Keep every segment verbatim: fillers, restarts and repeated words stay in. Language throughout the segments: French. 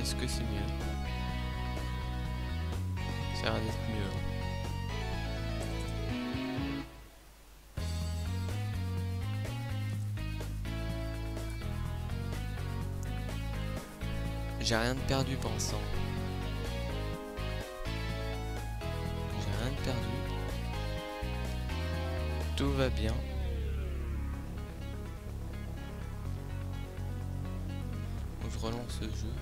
Est-ce que c'est mieux? Ça a l'air d'être mieux. J'ai rien de perdu pour l'instant. J'ai rien de perdu. Tout va bien. Donc je relance le jeu.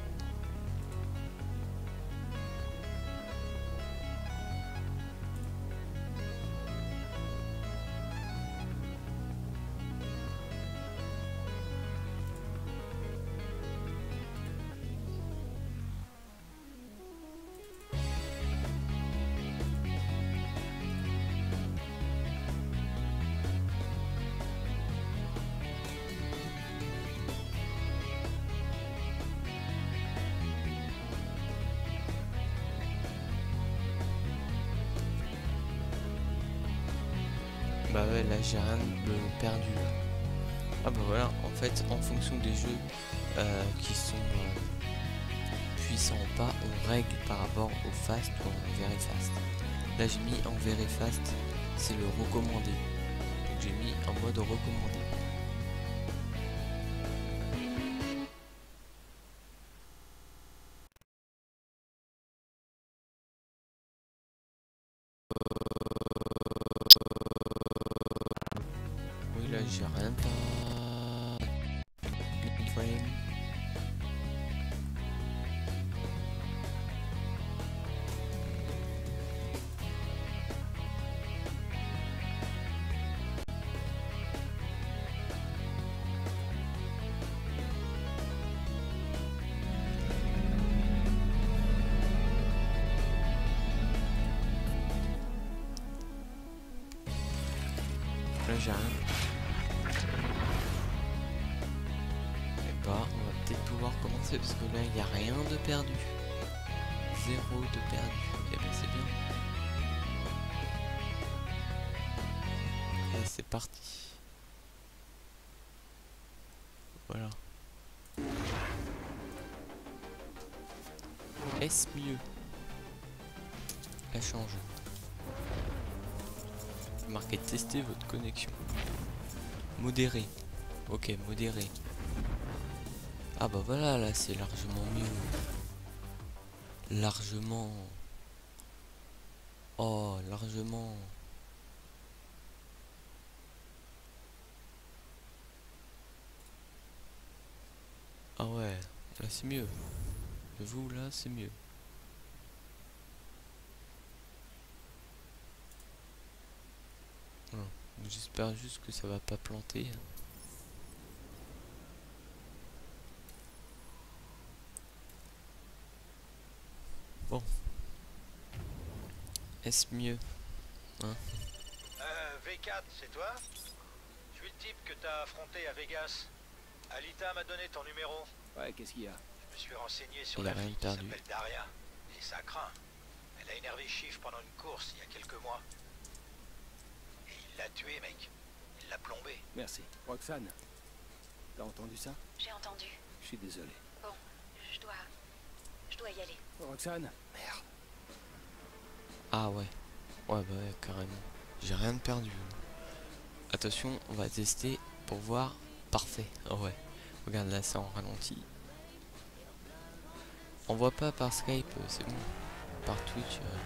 Bah ouais, là j'ai rien de perdu. Ah bah voilà, en fait en fonction des jeux euh, qui sont euh, puissants ou pas, on règle par rapport au fast ou en very fast. Là j'ai mis en very fast, c'est le recommandé. Donc j'ai mis en mode recommandé. Oui là j'ai rien de frame. Là j'ai rien. Et bah on va peut-être pouvoir commencer parce que là il n'y a rien de perdu. Zéro de perdu. Et ben c'est bien. Et c'est parti. Voilà. Est-ce mieux? Elle change. Marquez tester votre connexion. Modéré. Ok, modéré. Ah bah voilà, là c'est largement mieux. Largement. Oh, largement. Ah ouais, là c'est mieux. Vous là c'est mieux. J'espère juste que ça va pas planter. Bon. Est-ce mieux hein? Euh, V quatre, c'est toi? Je suis le type que t'as affronté à Vegas. Alita m'a donné ton numéro. Ouais, qu'est-ce qu'il y a? Je me suis renseigné sur Il a la rien fille qui perdu. s'appelle Daria. Et ça craint. Elle a énervé Chief pendant une course il y a quelques mois. Et il l'a tué, mec. Il l'a plombé. Merci. Roxane, t'as entendu ça? J'ai entendu. Je suis désolé. Bon, je dois... Je dois y aller. Roxane? Merde. Ah ouais. Ouais bah ouais, carrément. J'ai rien de perdu. Attention, on va tester pour voir. Parfait. Oh ouais. Regarde là, ça en ralenti. On voit pas par Skype, c'est bon. Par Twitch. Euh...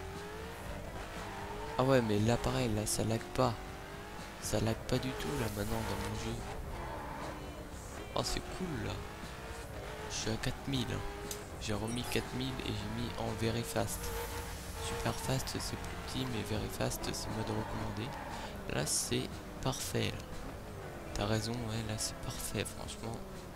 Ah ouais, mais là pareil, là ça lag pas. Ça lag pas du tout là maintenant dans mon jeu. Oh c'est cool là. Je suis à quatre mille. Hein. J'ai remis quatre mille et j'ai mis en very fast. Super fast c'est plus petit, mais very fast c'est mode recommandé. Là c'est parfait. T'as raison, ouais, là c'est parfait franchement.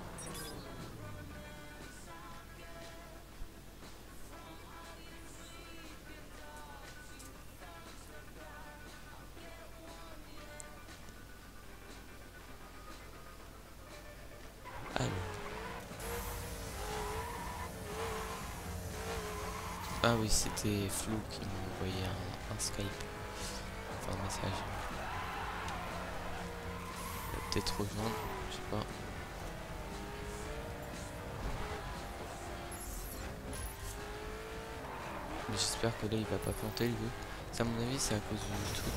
Alors. Ah oui, c'était Flo qui m'a envoyé un, un Skype. Enfin un message. Il va peut-être rejoindre, je sais pas. J'espère que là il va pas planter le jeu. Ça à mon avis c'est à cause du truc.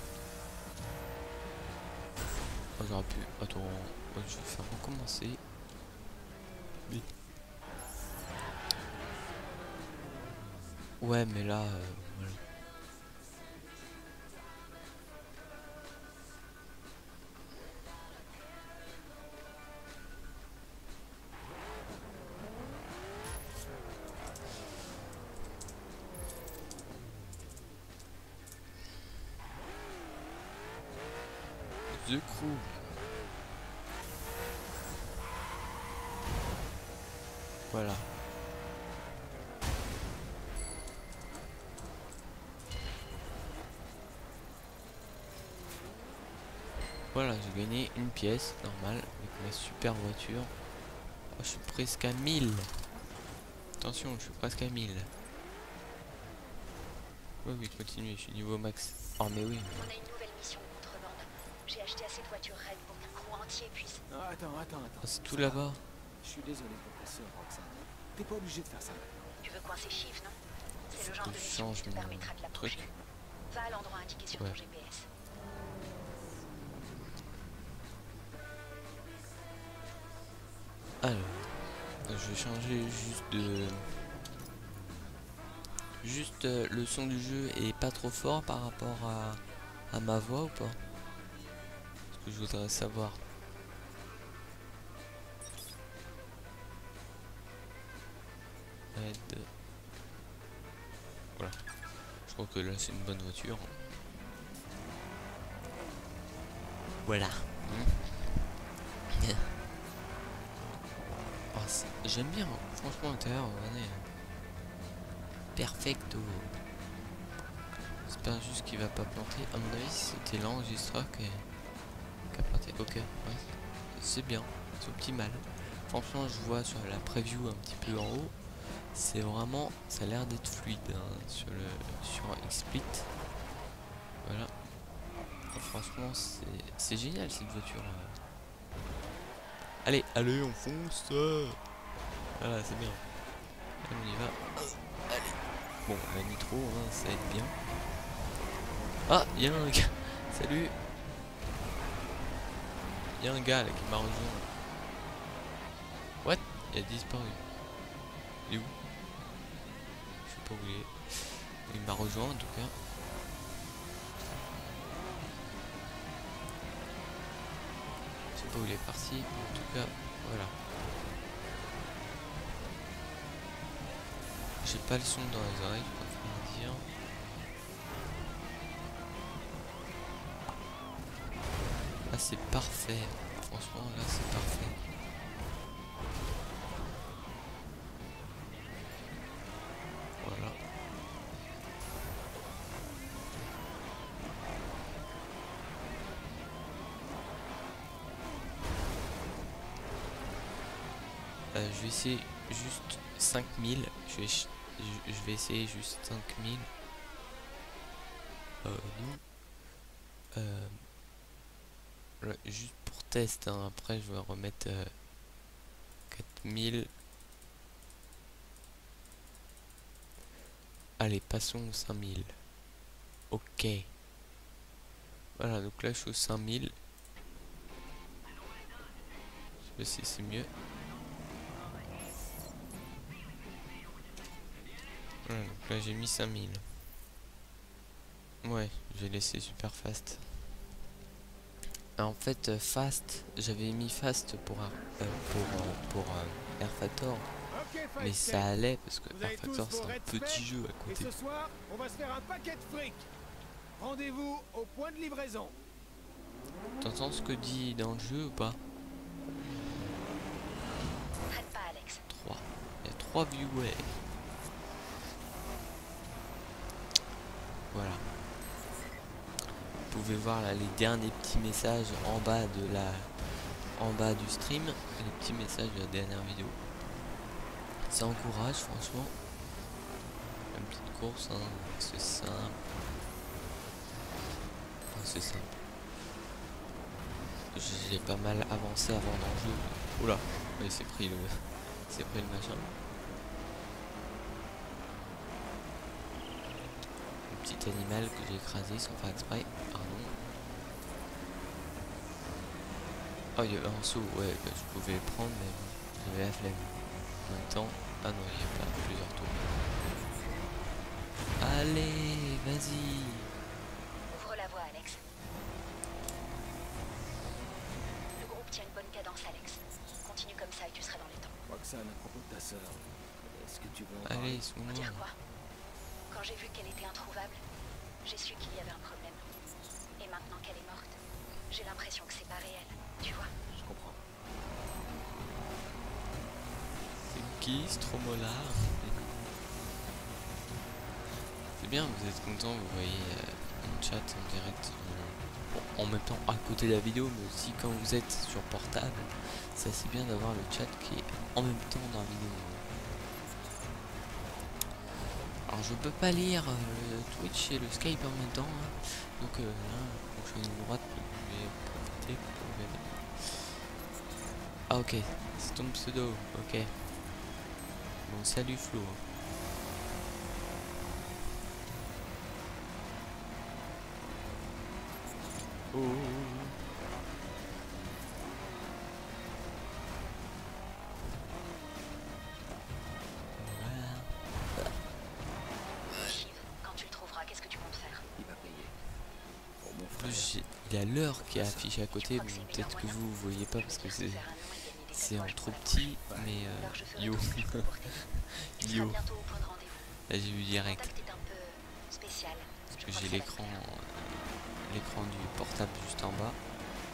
Oh, j'aurais pu. Attends, oh, je vais faire recommencer. Oui. Ouais mais là euh, voilà. The Crew. Voilà. Voilà, j'ai gagné une pièce, normal, avec ma super voiture. Oh, je suis presque à mille. Attention, je suis presque à mille. Oui, oui, continuez, je suis niveau max. Oh, mais oui. On a une nouvelle mission de contrebande. J'ai acheté assez de voitures Red pour que le crew entier puisse... Ah, attends, attends, attends. Oh, c'est tout Ça là-bas. va. Je suis désolé pour ta sœur, Roxane. T'es pas obligé de faire ça maintenant. Tu veux coincer Chief, non? C'est le genre Que de je mission qui change te mon permettra de l'approcher. truc. Va à l'endroit indiqué sur Ouais. ton G P S. Alors, je vais changer juste de... Juste euh, le son du jeu est pas trop fort par rapport à, à ma voix ou pas? Ce que je voudrais savoir. Red. Voilà. Je crois que là c'est une bonne voiture. Voilà. Mmh. Oh, j'aime bien, franchement l'intérieur, regardez. Perfecto. J'espère juste qu'il va pas planter. À mon avis c'était l'enregistreur qui, qui a planté. Ok, ouais. C'est bien, c'est optimal. Franchement je vois sur la preview un petit peu en haut. C'est vraiment, ça a l'air d'être fluide hein, sur le sur XSplit. Voilà. Oh, franchement c'est génial cette voiture. Allez, allez, on fonce. Voilà, c'est bien. Allez, on y va. Allez. Bon, la nitro, hein, ça aide bien. Ah, il y a un gars. Salut. Il y a un gars là qui m'a rejoint. What? Il a disparu. Il est où? Je sais pas où il est. Il m'a rejoint en tout cas. Je sais pas où il est parti. En tout cas, voilà. J'ai pas le son dans les oreilles, je préfère dire. Ah, c'est parfait. Franchement, là, c'est parfait. Voilà. Euh, je vais essayer juste cinq mille. Je vais, je, je vais essayer juste cinq mille. Euh, non. Euh, là, juste pour test. Hein. Après, je vais remettre euh, quatre mille. Allez, passons aux cinq mille. Ok. Voilà, donc là, je suis aux cinq mille. Je sais pas si c'est mieux. Voilà, donc là, j'ai mis cinq mille. Ouais, j'ai laissé super fast. Ah, en fait, euh, fast, j'avais mis fast pour euh, pour euh, pour euh, R Factor, Okay, mais ça allait parce que vous avez R Factor tous vos c'est un reds petit faits, jeu à et côté. ce soir, on va se faire un paquet de fric. Rendez-vous au point de livraison. T'entends ce que dit dans le jeu ou pas? Traite pas, Alex. trois. Il y a trois viewers. Voilà. Vous pouvez voir là les derniers petits messages en bas de la en bas du stream, les petits messages de la dernière vidéo. Ça encourage franchement. Une petite course, hein. C'est simple. Enfin, c'est simple. J'ai pas mal avancé avant dans le jeu. Oula, il s'est pris le. C'est pris le machin. petit animal que j'ai écrasé sans faire exprès. Pardon. Oh, il y a un saut, ouais, bah, je pouvais le prendre, mais bon, j'avais la flemme. En même temps, ah non, il n'y a pas plusieurs tours. Allez, vas-y. Ouvre la voie, Alex. Le groupe tient une bonne cadence, Alex. Continue comme ça et tu seras dans les temps. Roxane, à propos de ta sœur, est-ce que tu veux en parler? Allez, suis-moi. Dire quoi? Quand j'ai vu qu'elle était introuvable, j'ai su qu'il y avait un problème. Et maintenant qu'elle est morte, j'ai l'impression que c'est pas réel, tu vois? Je comprends. C'est qui, Stromola? C'est bien, vous êtes content, vous voyez euh, mon chat en direct. Euh, bon, en même temps à côté de la vidéo, mais aussi quand vous êtes sur portable, c'est assez bien d'avoir le chat qui est en même temps dans la vidéo. Alors je peux pas lire euh, le Twitch et le Skype en même temps, hein. Donc euh, là, je suis une droite, je vais profiter pour regarder. Ah ok, c'est ton pseudo, ok. Bon salut Flo. Oh. Shiv, quand tu le trouveras, qu'est-ce que tu comptes faire? Il va payer. Pour mon En frère. plus, j'ai- il y a l'heure qui est affichée à côté, bon, peut-être que vous, vous voyez pas parce que c'est c'est en trop petit, mais euh, Alors je ferai yo, tout ce que je peux pour t'aider. Tu seras yo, bientôt au point de rendez-vous. là j'ai vu Le direct, contact est un peu spécial. parce Je que crois j'ai ça va l'écran, te plaire. euh, l'écran du portable juste en bas.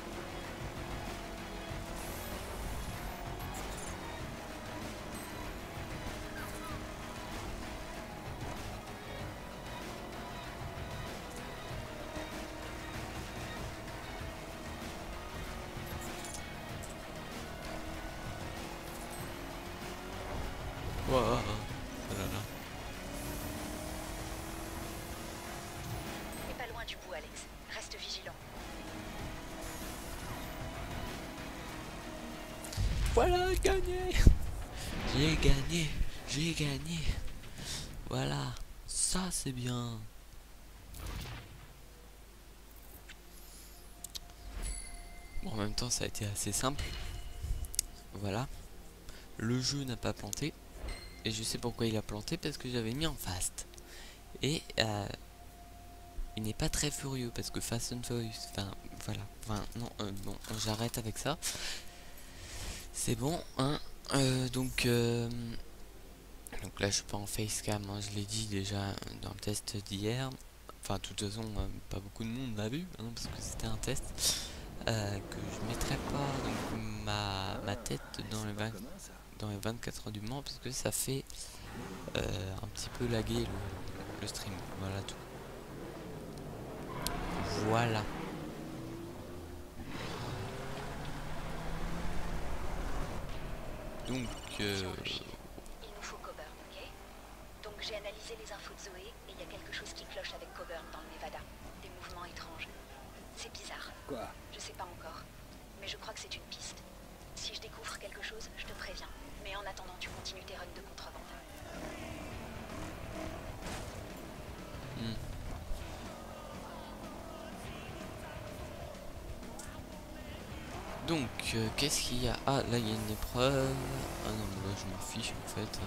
Wow, oh là là. T'es pas loin du bout, Alex. Reste vigilant. Voilà, gagné. J'ai gagné, j'ai gagné. Voilà, ça c'est bien. Bon, en même temps, ça a été assez simple. Voilà. Le jeu n'a pas planté. Et je sais pourquoi il a planté, parce que j'avais mis en fast. Et euh, il n'est pas très furieux, parce que Fast and Furious, enfin, voilà. Enfin, non, euh, bon, j'arrête avec ça. C'est bon, hein. Euh, donc, euh, donc là, je suis pas en facecam, hein, je l'ai dit déjà dans le test d'hier. Enfin, de toute façon, euh, pas beaucoup de monde l'a vu, hein, parce que c'était un test. Euh, que je mettrai pas donc, ma, ma tête dans les, vingt, dans les vingt-quatre heures du Mans, parce que ça fait euh, un petit peu laguer le, le stream. Voilà tout. Voilà. Donc, euh, Il nous faut Coburn, ok? Donc j'ai analysé les infos de Zoé et il y a quelque chose qui cloche avec Coburn dans le Nevada. Des mouvements étranges. C'est bizarre. Quoi? Je sais pas encore. Mais je crois que c'est une piste. Si je découvre quelque chose, je te préviens. Mais en attendant, tu continues tes runs de contrebande. hmm. Donc, euh, qu'est-ce qu'il y a? Ah, là, il y a une épreuve. Ah non, mais là, je m'en fiche, en fait.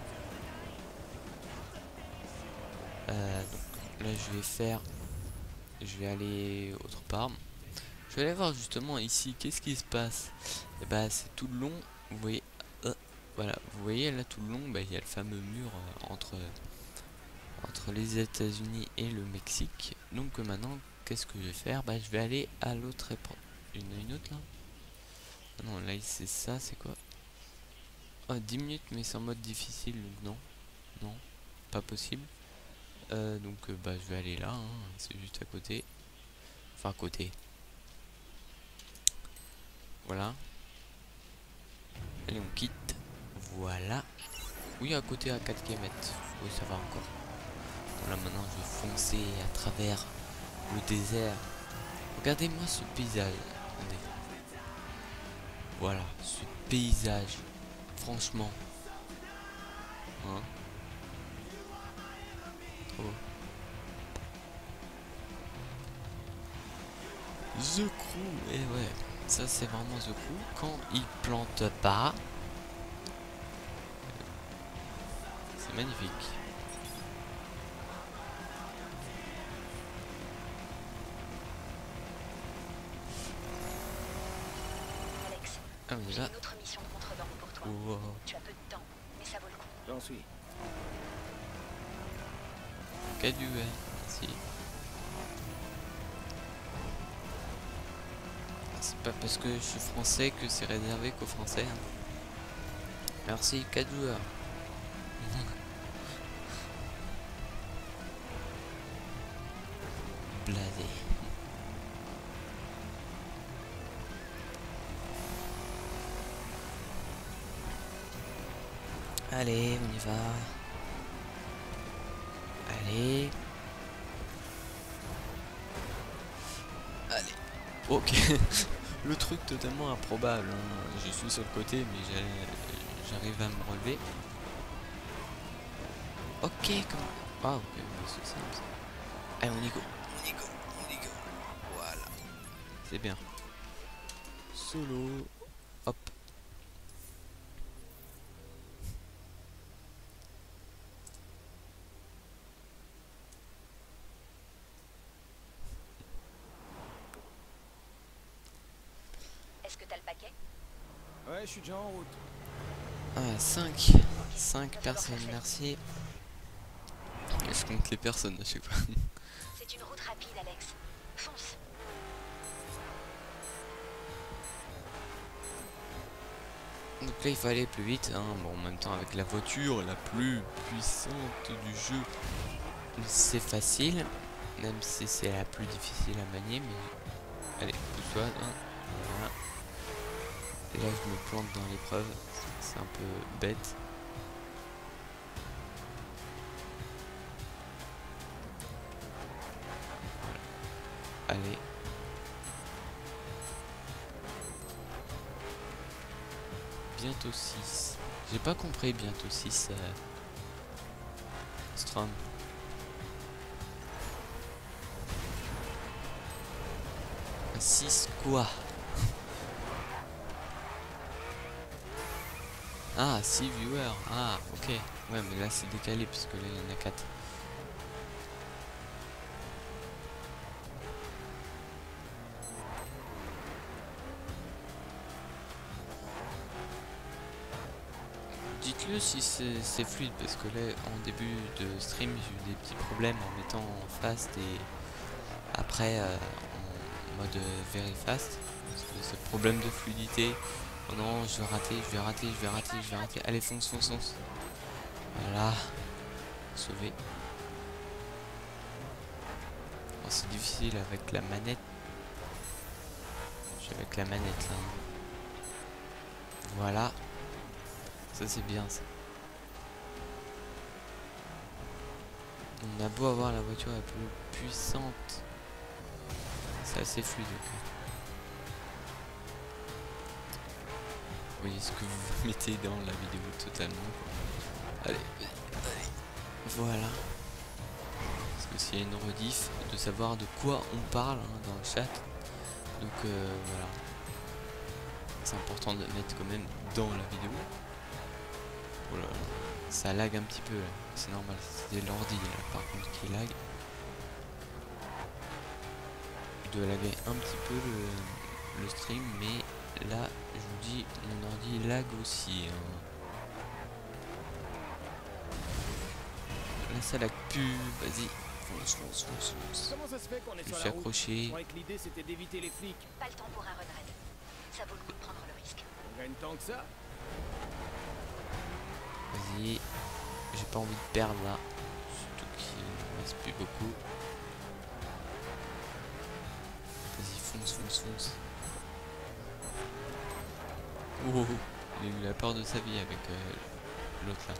Euh, donc, là, je vais faire... Je vais aller autre part. Je vais aller voir, justement, ici, qu'est-ce qui se passe? Et bah, c'est tout le long, vous voyez... Euh, voilà, vous voyez, là, tout le long, bah, il y a le fameux mur euh, entre... entre les États-Unis et le Mexique. Donc, euh, maintenant, qu'est-ce que je vais faire? Bah, je vais aller à l'autre épreuve. Une, une autre, là? Ah non, là c'est ça, c'est quoi? Oh, dix minutes, mais c'est en mode difficile, donc non. Non, pas possible. Euh, donc euh, bah je vais aller là, hein, c'est juste à côté. Enfin à côté. Voilà. Allez, on quitte. Voilà. Oui, à côté à quatre kilomètres. Oui, ça va encore. Voilà, maintenant je vais foncer à travers le désert. Regardez-moi ce paysage. Attendez. Voilà, ce paysage. Franchement. Hein. Trop beau. The Crew, et ouais, ça c'est vraiment The Crew. Quand il plante pas, c'est magnifique. Alex, Ah mais j'ai là, une autre mission de contrebande pour toi. wow. Tu as peu de temps, mais ça vaut le coup. J'en suis. Caduet, merci. C'est pas parce que je suis français que c'est réservé qu'aux français. Hein. Merci, quatre joueurs. Blasé. Allez, on y va. Allez. Allez. Ok. Le truc totalement improbable. Hein. Je suis sur le côté, mais j'arrive à me relever. Ok, comment... Ah, ok, c'est simple. Allez, on y go. On y go. On y go. Voilà. C'est bien. Solo. Hop. Est-ce que t'as le paquet? Ouais, je suis déjà en route. Ah, cinq. cinq personnes, merci. Je compte les personnes à chaque fois. C'est une route rapide, Alex. Fonce. Donc là il faut aller plus vite, hein. Bon, en même temps avec la voiture la plus puissante du jeu, c'est facile, même si c'est la plus difficile à manier, mais allez, pousse-toi, hein. Voilà. Et là je me plante dans l'épreuve, c'est un peu bête. Voilà. Allez. Bientôt six. J'ai pas compris bientôt six. Euh... Strum. six quoi? Ah, six viewers. Ah, ok. Ouais, mais là c'est décalé puisque là il y en a quatre. Dites-le si c'est fluide parce que là en début de stream j'ai eu des petits problèmes en mettant en fast et après euh, en mode very fast parce que c'est problème de fluidité. Oh non, je vais rater, je vais rater, je vais rater, je vais rater. Allez, fonce, fonce, fonce. Voilà. Sauvé. Oh, c'est difficile avec la manette. Je suis avec la manette là. Voilà. Ça c'est bien ça. On a beau avoir la voiture la plus puissante. C'est assez fluide. Okay. Vous voyez ce que vous mettez dans la vidéo totalement. Allez, allez. Voilà. Parce que s'il y a une rediff, de savoir de quoi on parle hein, dans le chat. Donc euh, voilà. C'est important de mettre quand même dans la vidéo. Oh là là. Ça lag un petit peu là. C'est normal, c'est l'ordi là par contre qui lag. De laguer un petit peu le, le stream, mais là je vous dis mon ordi lag aussi. Hein. Là ça lag plus, vas-y. Fonce, fonce, fonce, fonce. Comment ça se fait qu'on est Je sur suis la route? accroché. Je croyais que l'idée c'était d'éviter les flics. Pas le temps pour un run raid. Ça vaut le coup de prendre le risque. On gagne tant que ça? Vas-y. J'ai pas envie de perdre là. Surtout qu'il ne reste plus beaucoup. Vas-y, fonce, fonce, fonce. Oh, oh, oh. Il a eu la peur de sa vie avec euh, l'autre là.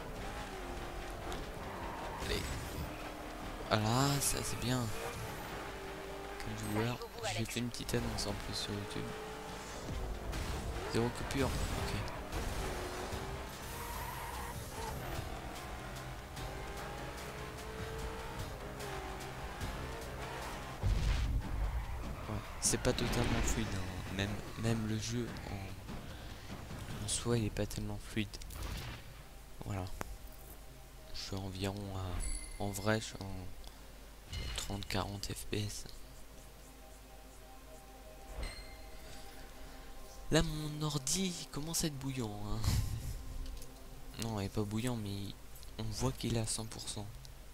Allez. Voilà, ça c'est bien. Quel joueur. J'ai fait une petite annonce en plus sur YouTube. Zéro coupure. Ok. Ouais. c'est pas totalement fluide, hein. Même, même le jeu en, en soi il est pas tellement fluide. Voilà. Je suis environ à... En vrai je suis en trente à quarante F P S. Là mon ordi commence à être bouillant, hein. Non il est pas bouillant mais on voit qu'il est à cent pour cent.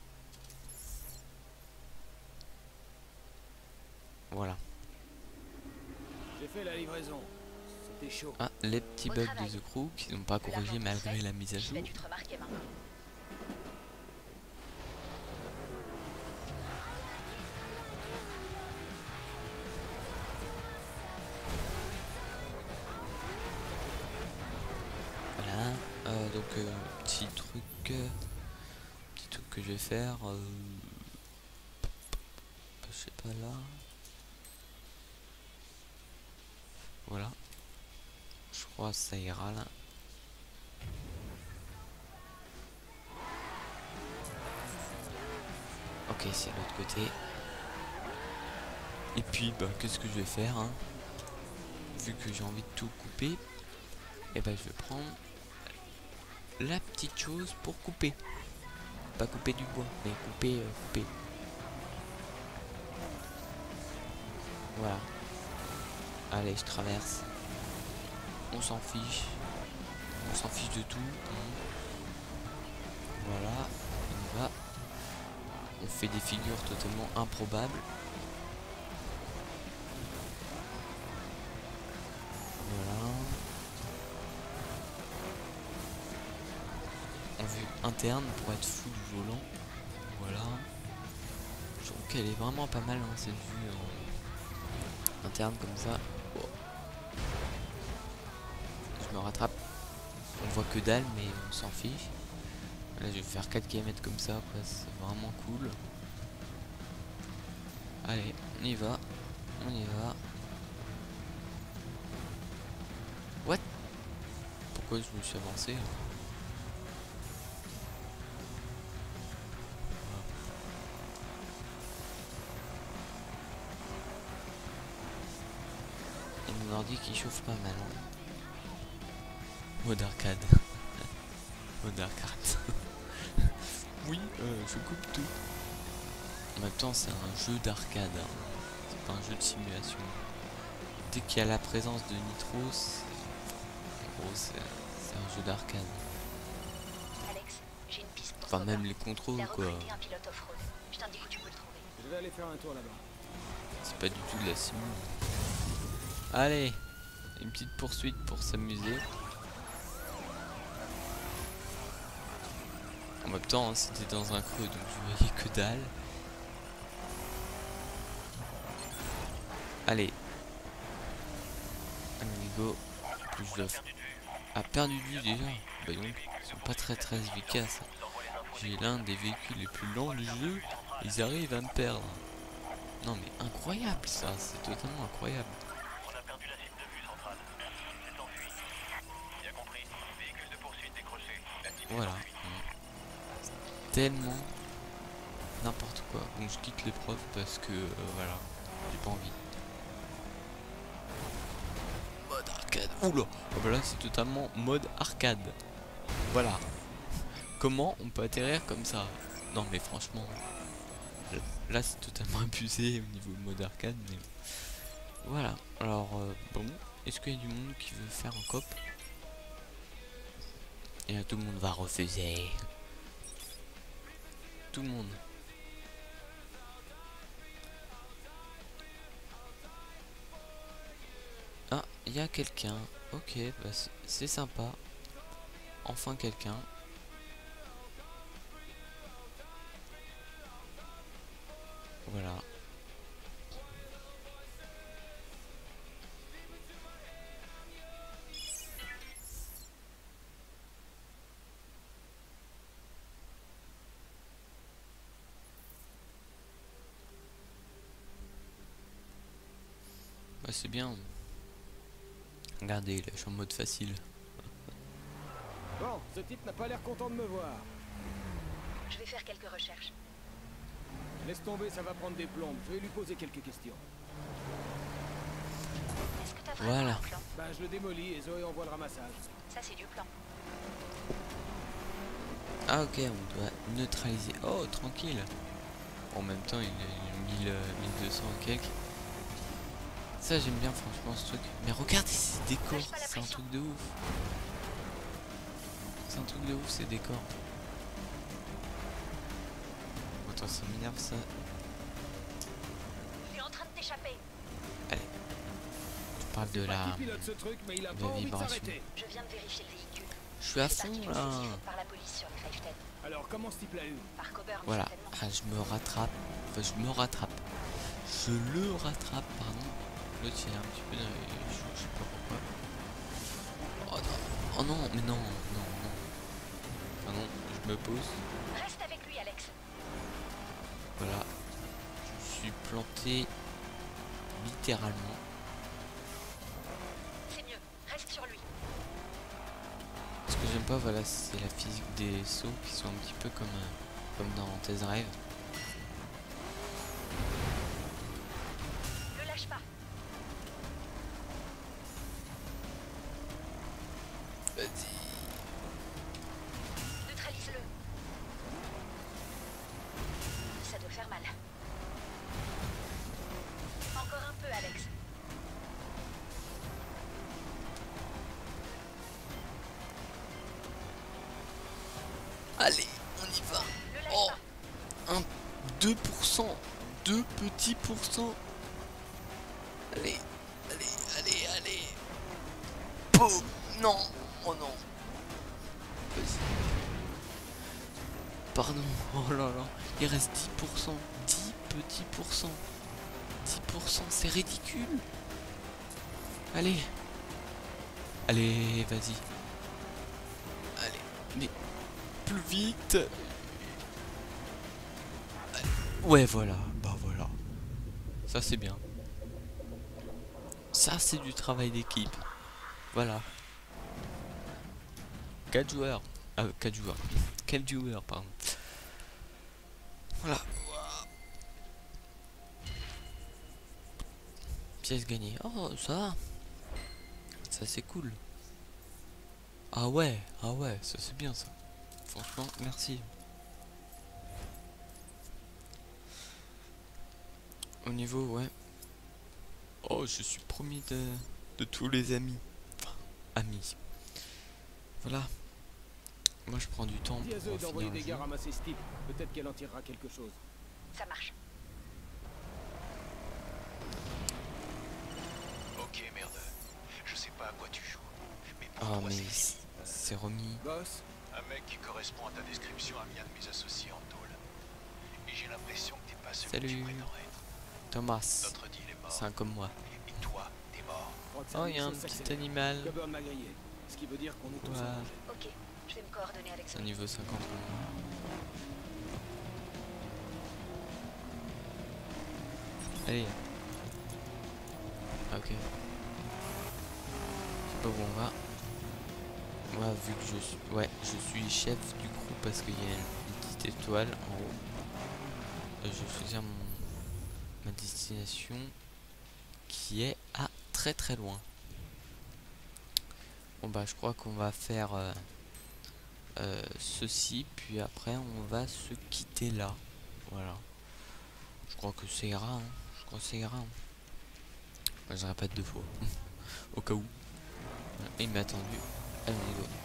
Voilà. J'ai fait la livraison. C'était chaud. Ah, les petits Au bugs travail. de The Crew qui n'ont pas corrigé L'argent malgré fait, la mise à je jour. vais dû te remarquer maintenant. Voilà. Euh, donc euh, petit truc, euh, petit truc que je vais faire. Euh, je sais pas là. Voilà. Je crois que ça ira là. Ok, c'est à l'autre côté. Et puis, bah, qu'est-ce que je vais faire, hein, vu que j'ai envie de tout couper, et ben je vais prendre la petite chose pour couper. Pas couper du bois, mais couper, euh, couper. Voilà. Allez, je traverse. On s'en fiche. On s'en fiche de tout. Voilà. On y va. On fait des figures totalement improbables. Voilà. En vue interne pour être fou du volant. Voilà. Je trouve qu'elle est vraiment pas mal, hein, cette vue euh, interne comme ça. Oh. Je me rattrape. On voit que dalle mais on s'en fiche. Là je vais faire quatre kilomètres comme ça, c'est vraiment cool. Allez, on y va. On y va. What? Pourquoi je me suis avancé? Et mon ordi qui chauffe pas mal. Hein. Mode arcade. Mode arcade. Oui, euh, je coupe tout. En même temps, c'est un jeu d'arcade. Hein. C'est pas un jeu de simulation. Dès qu'il y a la présence de Nitro, c'est un jeu d'arcade. Alex, j'ai une piste pour Enfin, Cobra. même les contrôles, Il a quoi. recruté un pilote off-road. Je t'indique où tu peux le trouver. Je vais aller faire un tour là-bas. C'est pas du tout de la sim. Allez, une petite poursuite pour s'amuser. En même temps, hein, c'était dans un creux, donc je voyais que dalle. Allez. Amigo. Plus je dois... Ah, perdu de vue déjà. Bah donc, ils sont pas très très efficaces. J'ai l'un des véhicules les plus lents du jeu. Ils arrivent à me perdre. Non mais incroyable ça, c'est totalement incroyable. On a perdu la cible de vue centrale. C'est enfui. Bien compris. Véhicule de poursuite décroché. Voilà. Tellement n'importe quoi. Donc je quitte l'épreuve parce que euh, voilà, j'ai pas envie. Mode arcade. Oula. Ah bah là c'est totalement mode arcade. Voilà. Comment on peut atterrir comme ça? Non mais franchement, là c'est totalement abusé au niveau mode arcade. Mais voilà. Alors euh, bon, est-ce qu'il y a du monde qui veut faire un cop? Et là tout le monde va refuser. Tout le monde. Ah, il y a quelqu'un. Ok, bah c'est sympa. Enfin quelqu'un. Voilà. Bah c'est bien. Regardez, là je suis en mode facile. Bon, ce type n'a pas l'air content de me voir. Je vais faire quelques recherches. Laisse tomber, ça va prendre des plombes. Je vais lui poser quelques questions. t'as vraiment Voilà. un plan? Bah, je le démolis et Zoé envoie le ramassage. Ça, c'est du plan. Ah ok, on doit neutraliser. Oh, tranquille. En même temps, il est mille, euh, mille deux cents et quelques. Ça, j'aime bien franchement ce truc. Mais regardez ces décors, Lâche pas la c'est un pression. truc de ouf. C'est un truc de ouf ces décors. Attends, ça m'énerve ça. Il est en train de t'échapper. Je parle de C'est pas la, qui pilote ce truc, mais il a de pas la envie de vibration. s'arrêter. Je viens de vérifier le véhicule. Je suis à C'est fond parti d'une là. saisie faite par la police sur les Graveton. Alors, comment ce type l'a eu? Par Coburn, Voilà. certainement. Ah, je me rattrape. Enfin, je me rattrape. Je le rattrape, pardon. L'autre, il est un petit peu dans les choux, je sais pas pourquoi. Oh non. Oh non, mais non, non, non. Pardon, je me pose. Reste avec lui, Alex. Voilà. Je suis planté littéralement. C'est mieux. Reste sur lui. Ce que j'aime pas, voilà, c'est la physique des sauts qui sont un petit peu comme, euh, comme dans Test Drive. Le lâche pas. Vas-y. Neutralise-le. Ça doit faire mal. Encore un peu, Alex. Allez, on y va. Le lâche Oh, pas. un, deux pour cent. deux petits pourcents. Allez, allez, allez, allez. Boum. Non, oh non. Vas-y. Pardon, oh là là. Il reste dix pour cent. dix petits pourcents. dix pour cent, c'est ridicule. Allez. Allez, vas-y. Allez, mais plus vite. Allez. Ouais, voilà. Bah voilà. Ça, c'est bien. Ça, c'est du travail d'équipe. Voilà. quatre joueurs. Ah, quatre joueurs. Quel joueur, pardon. Voilà. Pièce gagnée. Oh, ça va. Ça, c'est cool. Ah ouais, ah ouais, ça c'est bien ça. Franchement, merci. Au niveau, ouais. Oh, je suis promis de, de tous les amis. Enfin, amis. Voilà. Moi, je prends du temps Dis à Zoé pour d'envoyer finir le des gars jeu. ramasser ce type. Peut-être qu'elle en tirera quelque chose. Ça marche. Ok, merde. Je sais pas à quoi tu joues, mais pour Ah, toi, mais c'est fini. c'est remis. Boss, Un mec qui correspond à ta description a mis un de mes associés en tôle. Et j'ai l'impression que t'es pas celui que Salut. tu prétends être. Thomas. Notre deal est mort. C'est un comme moi. Et toi, t'es mort. Oh, il y a un petit animal. Coburn m'a grillé. Ce qui veut dire qu'on est tous Ouais. en danger. Ok, je vais me coordonner avec C'est Zoé. un niveau cinquante. Allez. Ah, ok. Je sais pas où on va. Moi, vu que je suis... Ouais, je suis chef du crew parce qu'il y a une petite étoile en haut. Euh, Je vais choisir mon... ma destination qui est à très très loin. Bon bah je crois qu'on va faire euh, euh, ceci, puis après on va se quitter là. Voilà. Je crois que ça ira. Hein. Je crois que ça ira. Hein. Bah, je répète deux fois. Au cas où. Voilà. Il m'a attendu. Allez, on y va.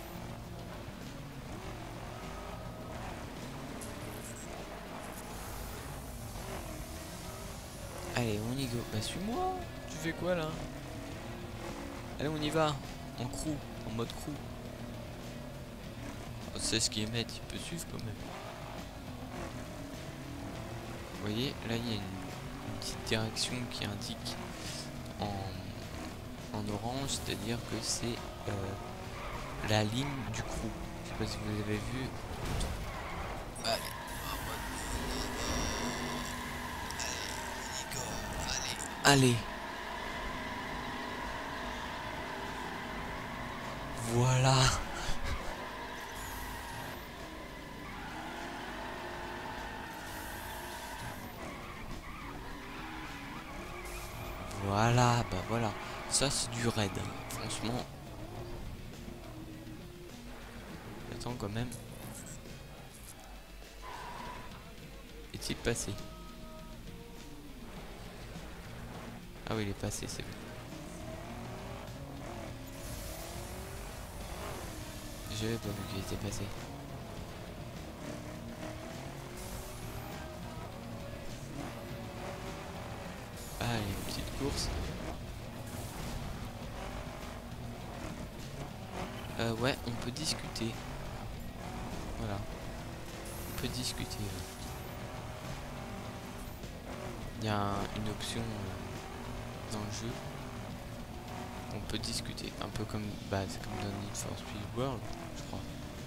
Allez, on y go. Bah suis-moi. Tu fais quoi là? Allez, on y va. En crew, en mode crew. On sait ce qu'il est mettre, il peut suivre quand même. Vous voyez, là il y a une, une petite direction qui indique en, en orange, c'est-à-dire que c'est euh, la ligne du crew. Je sais pas si vous avez vu. Allez. Allez. Voilà. Voilà, bah voilà. Ça c'est du raid, hein. Franchement. Attends quand même. Est-il passé? Ah oui, il est passé, c'est bon. J'avais pas vu qu'il était passé. Allez, une petite course. Euh, ouais, on peut discuter. Voilà. On peut discuter. Ouais. Il y a un, une option euh, dans le jeu. On peut discuter. Un peu comme, bah, c'est comme dans Need for Speed World, je crois.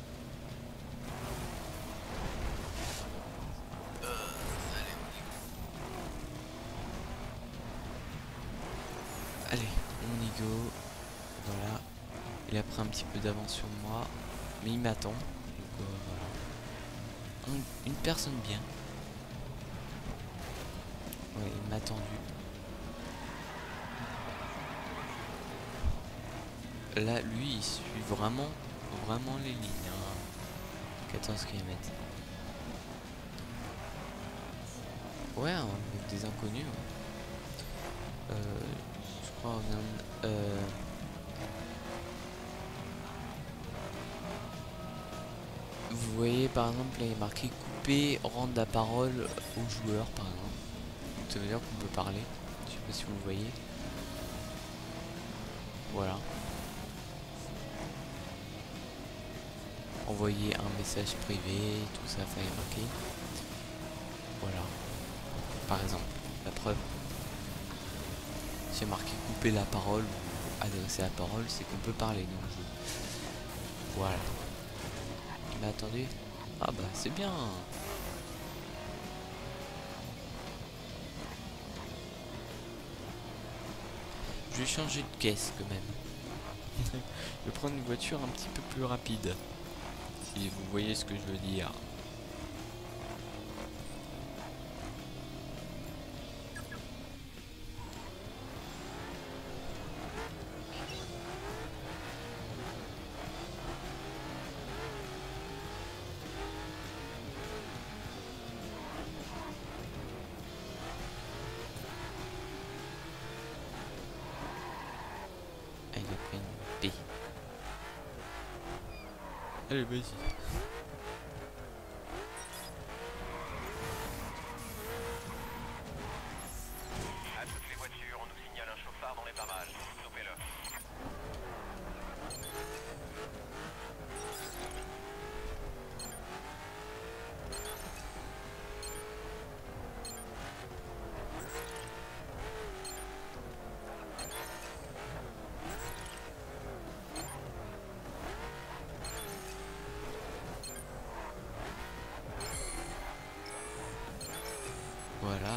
Allez, on y go. Voilà. Il a pris un petit peu d'avance sur moi. Mais il m'attend. Donc euh, voilà. Un, une personne bien. Ouais, il m'a attendu. Là, lui, il suit vraiment, vraiment les lignes. Hein. quatorze kilomètres. Ouais, avec des inconnus. Ouais. Euh, je crois on vient... Euh, vous voyez par exemple là il est marqué couper, rendre la parole aux joueurs par exemple. Ça veut dire qu'on peut parler. Je sais pas si vous voyez. Voilà. Envoyer un message privé, tout ça, fallait marquer. Voilà. Par exemple, la preuve. C'est marqué couper la parole ou adresser la parole, c'est qu'on peut parler dans le jeu. Voilà. Mais attendez. Ah bah c'est bien. Je vais changer de caisse quand même. Je vais prendre une voiture un petit peu plus rapide. Si vous voyez ce que je veux dire. Ah, il a pris une P. Allez, vas-y. À toutes les voitures, on nous signale un chauffard dans les parages. Stoppez-le. Voilà.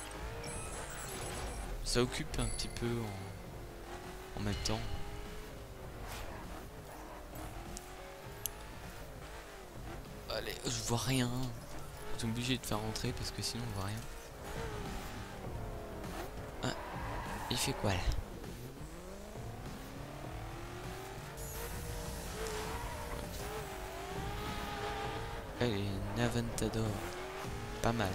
Ça occupe un petit peu en, en même temps. Allez, je vois rien. Je suis obligé de faire rentrer parce que sinon on voit rien. Ah, il fait quoi là? Allez, une Aventador. Pas mal.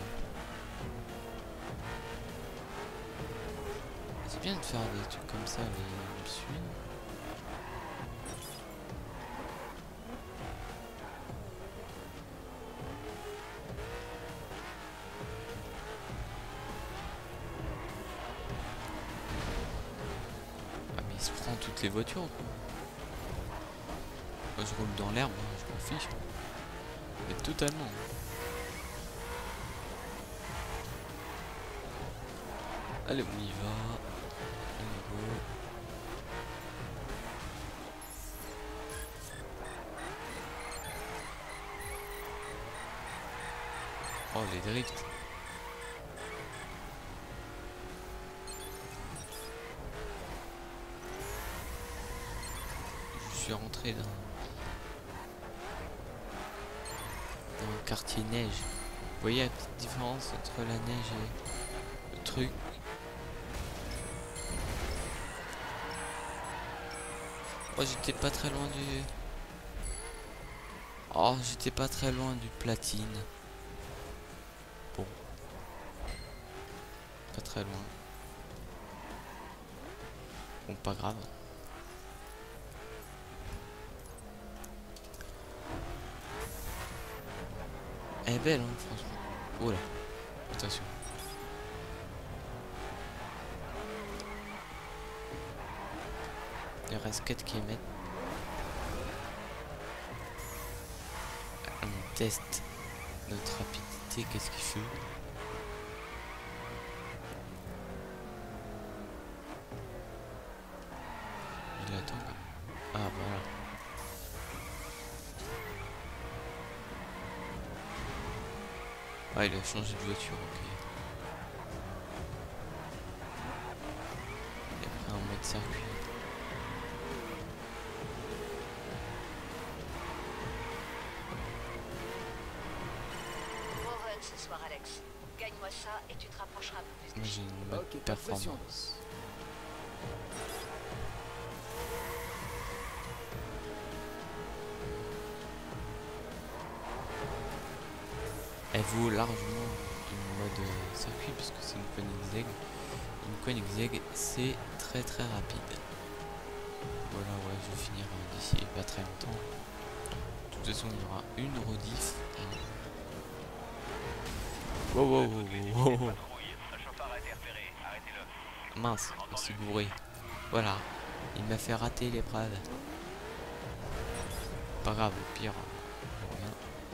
C'est bien de faire des trucs comme ça, les me suivent. Ah mais il se prend toutes les voitures quoi. Moi je roule dans l'herbe, hein, je m'en fiche. Mais totalement. Allez, on y va. On y go. Oh, les drifts. Je suis rentré dans, dans le quartier neige. Vous voyez la petite différence entre la neige et le truc. Oh, j'étais pas très loin du... Oh, j'étais pas très loin du platine. Bon. Pas très loin. Bon, pas grave. Elle est belle, hein, franchement. Oh là. Attention. Il reste quatre kilomètres. On teste notre rapidité. Qu'est-ce qu'il fait? Il attend. Ah, voilà. Ah, il a changé de voiture, ok. Il a pris un mode circuit. Gros run ce soir, Alex. Gagne-moi ça et tu te rapprocheras un peu plus. Moi j'ai une mode Ok, pas de pression. performance. Elle vaut largement une mode euh, circuit puisque c'est une Koenigsegg. Une Koenigsegg c'est très très rapide. Voilà, ouais, je vais finir euh, d'ici pas très longtemps. De toute façon il y aura une rediff. Wow wow wow wow, wow. Un chauffard a été repéré. Arrêtez-le. Mince, on s'est bourré. Voilà, il m'a fait rater l'épreuve. Pas grave, au pire. Rien.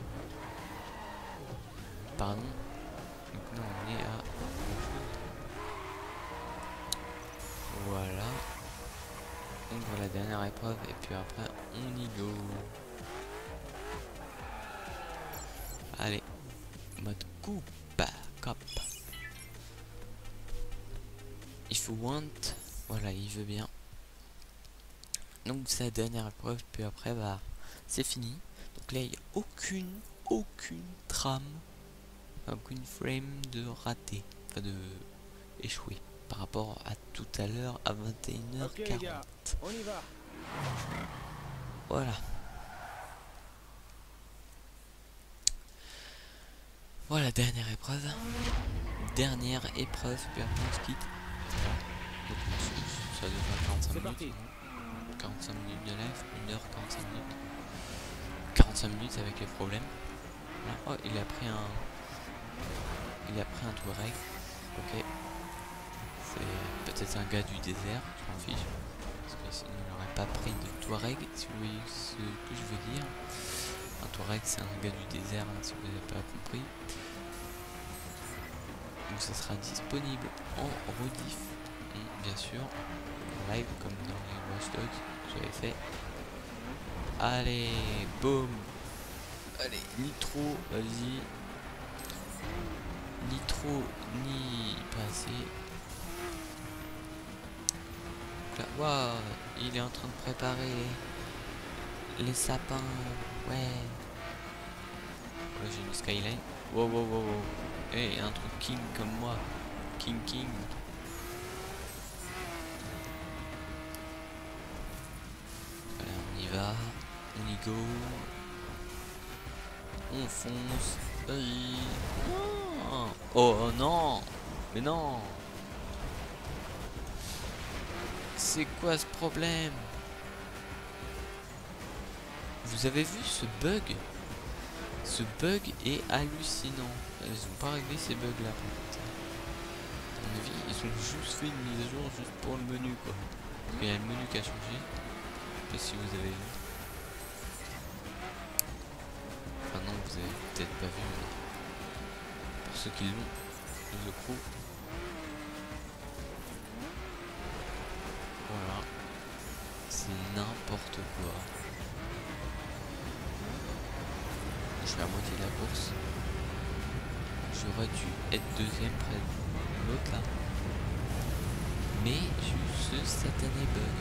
Pardon. Donc là on est à... Voilà. On voit la dernière épreuve et puis après on y go. Allez. Mode coupe. Cop. If you want. Voilà, il veut bien. Donc c'est la dernière épreuve, puis après bah c'est fini. Donc là il n'y a aucune, aucune trame, aucune frame de raté, enfin de échouer par rapport à tout à l'heure à vingt et une heures quarante. Ok les gars, on y va. Voilà. Voilà, dernière épreuve. Dernière épreuve, puis après on se quitte. Voilà. Donc ça devrait faire quarante-cinq C'est minutes. parti. quarante-cinq minutes de live, une heure quarante-cinq minutes. quarante-cinq minutes avec les problèmes. Voilà. Oh, il a pris un... Il a pris un Touareg. Ok. C'est peut-être un gars du désert, je m'en fiche. Parce que sinon il n'aurait pas pris de Touareg, si vous voyez ce que je veux dire. Un Touareg c'est un gars du désert, hein, si vous n'avez pas compris. Donc ça sera disponible en rediff, bien sûr, en live comme dans les Watch Dogs que j'avais fait. Allez, boum. Allez, nitro, vas-y. Nitro, ni pas assez. Là, waouh, il est en train de préparer les sapins, ouais. Là j'ai une skyline. Wow, wow, wow, wow. Eh, hey, un truc king comme moi. King, king. Allez, on y va. On y go. On fonce. Aïe. Oh, oh non. Mais non. C'est quoi ce problème? Vous avez vu ce bug? Ce bug est hallucinant. Ils ont pas réglé ces bugs là. À mon avis, ils ont juste fait une mise à jour juste pour le menu quoi. Parce qu'il y a le menu qui a changé. Je sais pas si vous avez vu. Enfin non, vous avez peut-être pas vu. Mais pour ceux qui l'ont, je crois. Voilà. C'est n'importe quoi. Je suis à moitié de la course. J'aurais dû être deuxième près de l'autre là. Mais j'ai eu ce satané bug.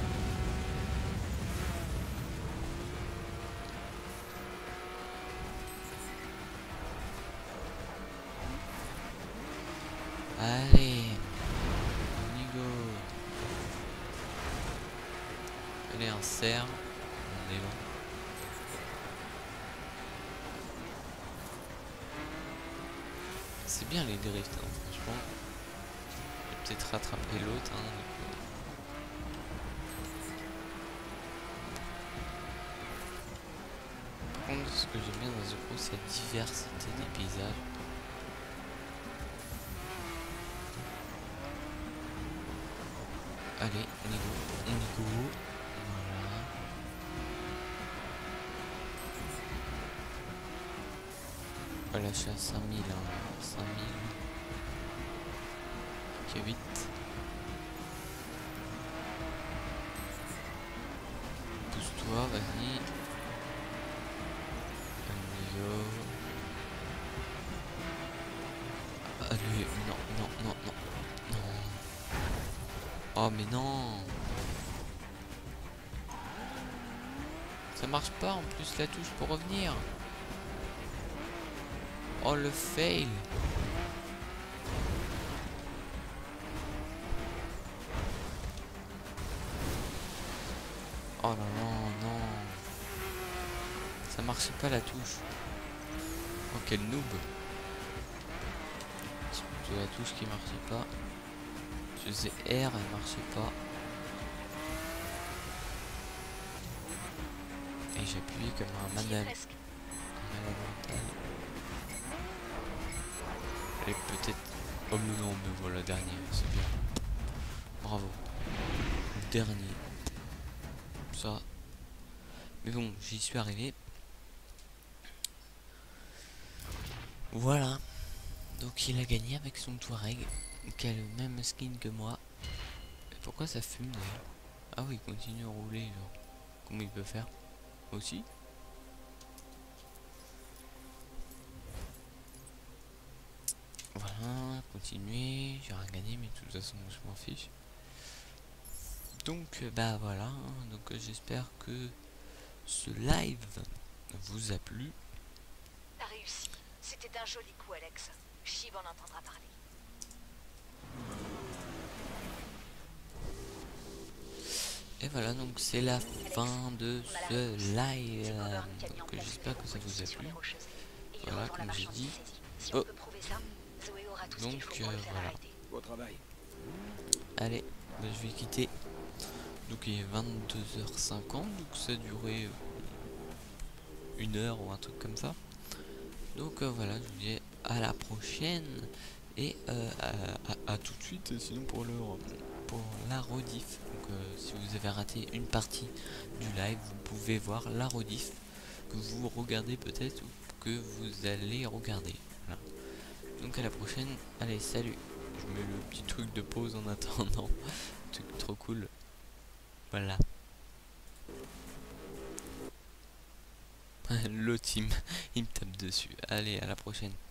Allez, on y go. contrôler un cerf. On est là. C'est bien les drifts, hein, franchement. Je vais peut-être rattraper l'autre. Hein, par contre, ce que j'aime bien dans The Crew, c'est la diversité des paysages. Allez, on y go, on y go. Voilà. Voilà, je suis à cinq mille, hein. cinq mille. Ok, vite. Pousse-toi, vas-y. Allez, Allez, non, non, non, non, non. Oh, mais non. Ça marche pas en plus la touche pour revenir. Oh, le fail. Oh là là, non. Ça marchait pas la touche. Oh, quel noob. C'est la touche qui marchait pas. Je faisais R, elle marchait pas. Et j'appuyais comme un malade. Un malade mental. Et peut-être... Oh mais non, mais voilà, dernier, c'est bien. Bravo. Le dernier. Ça. Mais bon, j'y suis arrivé. Voilà. Donc il a gagné avec son Touareg, qui a le même skin que moi. Et pourquoi ça fume d'ailleurs? Ah oui, il continue à rouler, genre. Comment il peut faire? Aussi? Voilà, continuer. J'ai rien gagné, mais de toute façon, je m'en fiche. Donc, bah voilà. Hein, donc, j'espère que ce live vous a plu. T'as réussi. C'était un joli coup, Alex. Shiv en entendra parler. Et voilà, donc c'est la fin de ce live. Donc j'espère que ça vous a plu. Voilà, comme j'ai dit. Oh. Donc euh, voilà. Beau travail. Allez, bah, je vais quitter. Donc il est vingt-deux heures cinquante, donc ça a duré une heure ou un truc comme ça. Donc euh, voilà, je vous dis à la prochaine et euh, à, à, à tout de suite. Sinon pour le pour la rediff. Donc euh, si vous avez raté une partie du live, vous pouvez voir la rediff que vous regardez peut-être ou que vous allez regarder. Voilà. Donc à la prochaine. Allez, salut. Je mets le petit truc de pause en attendant. Truc trop cool. Voilà. Le team, il me tape dessus. Allez, à la prochaine.